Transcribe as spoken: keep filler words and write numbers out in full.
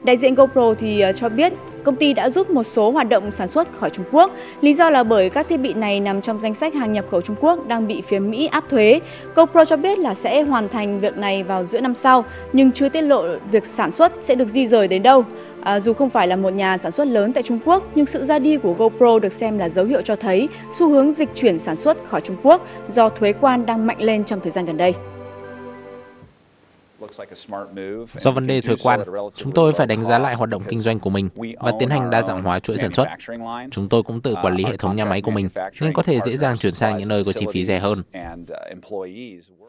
Đại diện GoPro thì cho biết công ty đã rút một số hoạt động sản xuất khỏi Trung Quốc. Lý do là bởi các thiết bị này nằm trong danh sách hàng nhập khẩu Trung Quốc đang bị phía Mỹ áp thuế. GoPro cho biết là sẽ hoàn thành việc này vào giữa năm sau, nhưng chưa tiết lộ việc sản xuất sẽ được di rời đến đâu. À, dù không phải là một nhà sản xuất lớn tại Trung Quốc, nhưng sự ra đi của GoPro được xem là dấu hiệu cho thấy xu hướng dịch chuyển sản xuất khỏi Trung Quốc do thuế quan đang mạnh lên trong thời gian gần đây. Do vấn đề thuế quan, chúng tôi phải đánh giá lại hoạt động kinh doanh của mình và tiến hành đa dạng hóa chuỗi sản xuất. Chúng tôi cũng tự quản lý hệ thống nhà máy của mình, nên có thể dễ dàng chuyển sang những nơi có chi phí rẻ hơn.